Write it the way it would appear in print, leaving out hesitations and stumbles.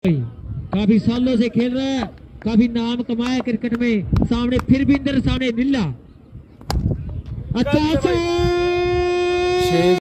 काफी सालों से खेल रहा है, काफी नाम कमाया क्रिकेट में। सामने फिर भी इंदर, सामने नीला। अच्छा